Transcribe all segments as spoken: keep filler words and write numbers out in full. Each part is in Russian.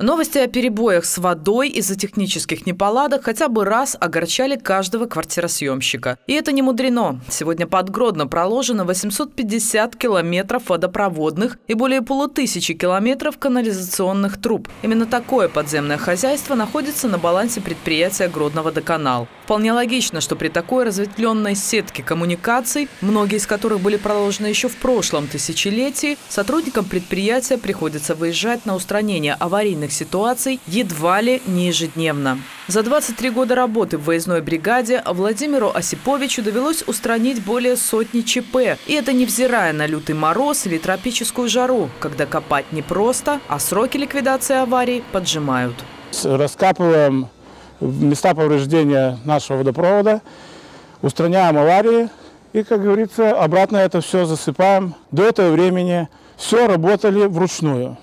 Новости о перебоях с водой из-за технических неполадок хотя бы раз огорчали каждого квартиросъемщика. И это не мудрено. Сегодня под Гродно проложено восемьсот пятьдесят километров водопроводных и более полутысячи километров канализационных труб. Именно такое подземное хозяйство находится на балансе предприятия Гродно-Водоканал. Вполне логично, что при такой разветвленной сетке коммуникаций, многие из которых были проложены еще в прошлом тысячелетии, сотрудникам предприятия приходится выезжать на устранение аварийных ситуаций едва ли не ежедневно. За двадцать три года работы в выездной бригаде Владимиру Осиповичу довелось устранить более сотни ЧП. И это невзирая на лютый мороз или тропическую жару, когда копать непросто, а сроки ликвидации аварий поджимают. Раскапываем места повреждения нашего водопровода, устраняем аварии и, как говорится, обратно это все засыпаем. До этого времени все работали вручную.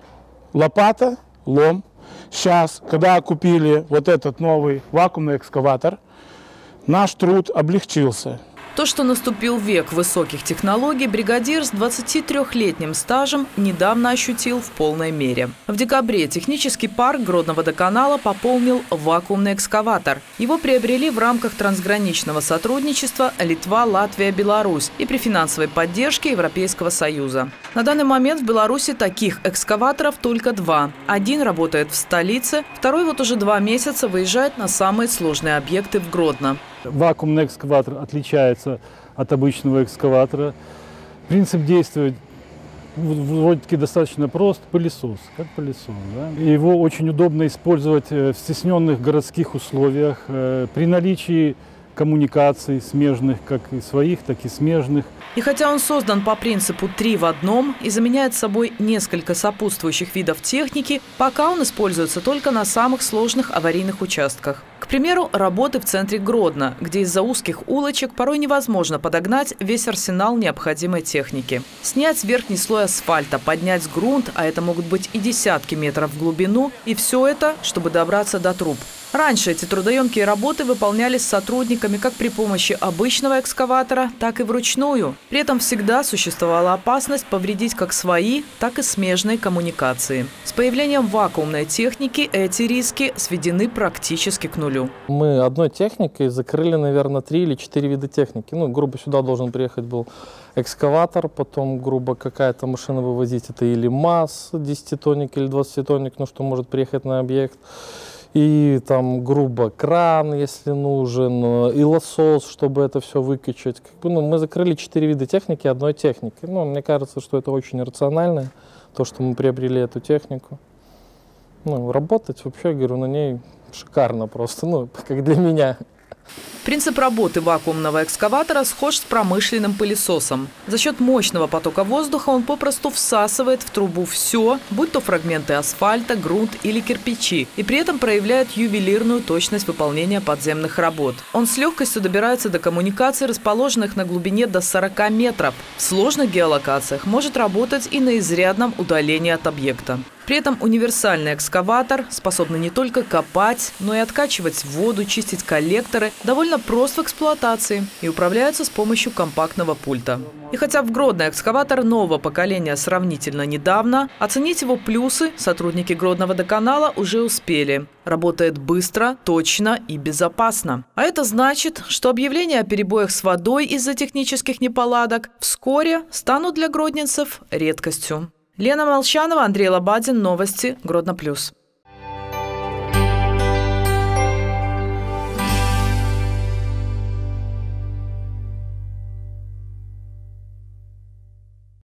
Лопата, лом. Сейчас, когда купили вот этот новый вакуумный экскаватор, наш труд облегчился. То, что наступил век высоких технологий, бригадир с двадцатитрёхлетним стажем недавно ощутил в полной мере. В декабре технический парк Гродно-Водоканала пополнил вакуумный экскаватор. Его приобрели в рамках трансграничного сотрудничества Литва, Латвия, Беларусь и при финансовой поддержке Европейского Союза. На данный момент в Беларуси таких экскаваторов только два. Один работает в столице, второй вот уже два месяца выезжает на самые сложные объекты в Гродно. Вакуумный экскаватор отличается от обычного экскаватора. Принцип действия вроде-таки достаточно прост. Пылесос, как пылесос. Да? Его очень удобно использовать в стесненных городских условиях, при наличии коммуникаций смежных, как и своих, так и смежных. И хотя он создан по принципу «три в одном» и заменяет собой несколько сопутствующих видов техники, пока он используется только на самых сложных аварийных участках. К примеру, работы в центре Гродно, где из-за узких улочек порой невозможно подогнать весь арсенал необходимой техники. Снять верхний слой асфальта, поднять грунт, а это могут быть и десятки метров в глубину, и все это, чтобы добраться до труб. Раньше эти трудоемкие работы выполнялись сотрудниками как при помощи обычного экскаватора, так и вручную. При этом всегда существовала опасность повредить как свои, так и смежные коммуникации. С появлением вакуумной техники эти риски сведены практически к нулю. Мы одной техникой закрыли, наверное, три или четыре вида техники. Ну, грубо сюда должен приехать был экскаватор, потом, грубо, какая-то машина вывозить. Это или МАЗ десятитонник или двадцатитонник, ну, что может приехать на объект. И там, грубо, кран, если нужен, и лосос, чтобы это все выкачать. Как бы, ну, мы закрыли четыре вида техники одной техникой. Ну, мне кажется, что это очень рационально, то, что мы приобрели эту технику. Ну, работать вообще, я говорю, на ней шикарно просто, ну, как для меня. Принцип работы вакуумного экскаватора схож с промышленным пылесосом. За счет мощного потока воздуха он попросту всасывает в трубу все, будь то фрагменты асфальта, грунт или кирпичи, и при этом проявляет ювелирную точность выполнения подземных работ. Он с легкостью добирается до коммуникаций, расположенных на глубине до сорока метров. В сложных геолокациях может работать и на изрядном удалении от объекта. При этом универсальный экскаватор способен не только копать, но и откачивать воду, чистить коллекторы, довольно прост в эксплуатации и управляется с помощью компактного пульта. И хотя в Гродно экскаватор нового поколения сравнительно недавно, оценить его плюсы сотрудники Гродно-Водоканала уже успели. Работает быстро, точно и безопасно. А это значит, что объявления о перебоях с водой из-за технических неполадок вскоре станут для гродненцев редкостью. Лена Молчанова, Андрей Лобадин. Новости Гродно плюс.